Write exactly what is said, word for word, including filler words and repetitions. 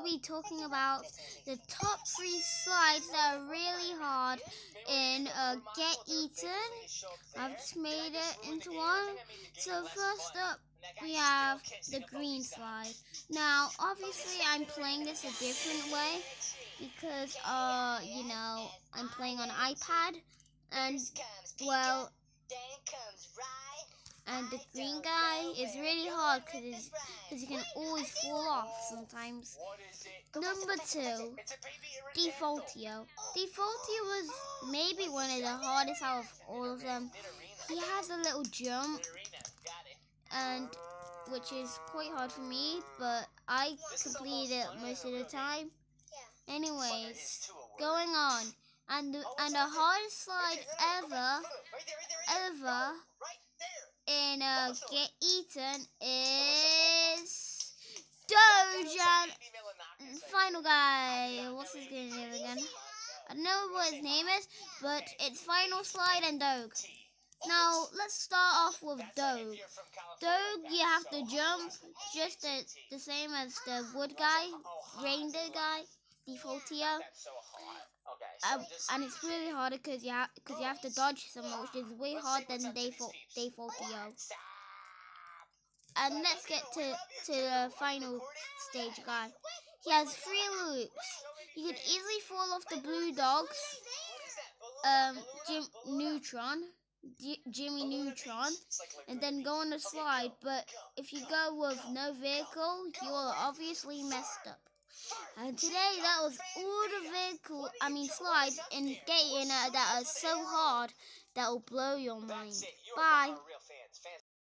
be talking about the top three slides that are really hard in uh, Get Eaten. I've just made it into one. So first up, we have the green slide. Now, obviously, I'm playing this a different way because, uh, you know, I'm playing on iPad, and well, and the green guy is really hard because because you can always fall off sometimes. Number two, Defaultio. Defaultio was maybe one of the hardest out of all of them. He has a little jump, and which is quite hard for me, but I complete it most of the time. Anyways, going on, and the, and the hardest slide ever, ever in uh, Get Eaten is Doge. Final guy. What's his name again? I don't know what his name is, but it's Final Slide and Doge. Now, let's start off with Doge. Doge, you have to jump just the, the same as the wood guy, reindeer guy, Defaultio. Uh, and it's really harder because you, ha cause you have to dodge someone, which is way harder than Default Defaultio. And let's get to, to the final stage guy. He has three loops. You could easily fall off the blue dogs, um, Jim Neutron, G Jimmy Neutron, and then go on the slide. But if you go with no vehicle, you're obviously messed up. And today, that was all the vehicle, I mean slides in Get Eaten uh, that are so hard that will blow your mind. Bye.